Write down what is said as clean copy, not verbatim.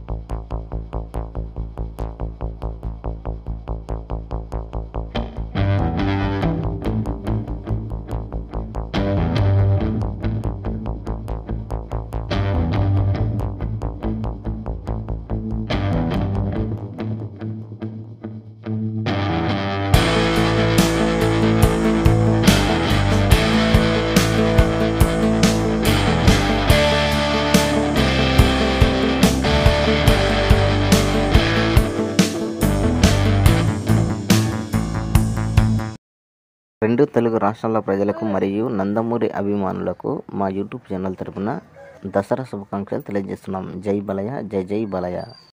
రెండు తెలుగు రాష్ట్రాల ప్రజలకు మరియు నందమూరి అభిమానులకు మా యూట్యూబ్ ఛానల్ తరపున దసరా శుభాకాంక్షలు తెలియజేస్తున్నాం. జై బాలయ్య, జై జై బాలయ్య.